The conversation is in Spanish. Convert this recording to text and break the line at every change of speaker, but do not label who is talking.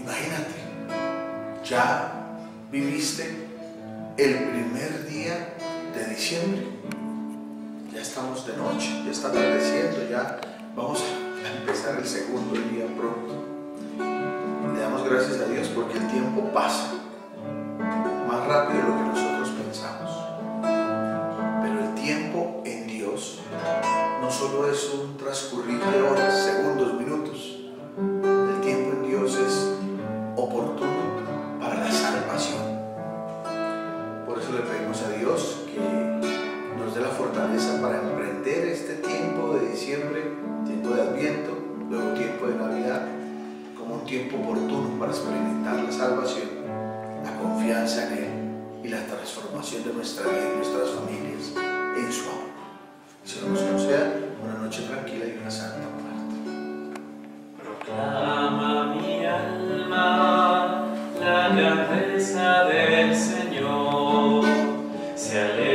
Imagínate, ya viviste el primer día de diciembre. Ya estamos de noche, ya está atardeciendo, ya vamos a empezar el segundo día pronto. Le damos gracias a Dios porque el tiempo pasa más rápido de lo que nosotros pensamos. Pero el tiempo en Dios no solo es un transcurrir de horas, segundos, minutos. El tiempo en Dios es oportuno para la salvación. Por eso le pedimos a Dios que nos dé la fortaleza para emprender este tiempo de diciembre, tiempo de Adviento, luego tiempo de Navidad, como un tiempo oportuno para experimentar la salvación, la confianza en Él y la transformación de nuestra vida y nuestras familias en su amor. Que se nos conceda una noche tranquila y una santa muerte.
Proclama mi alma la grandeza del Señor. Se alegra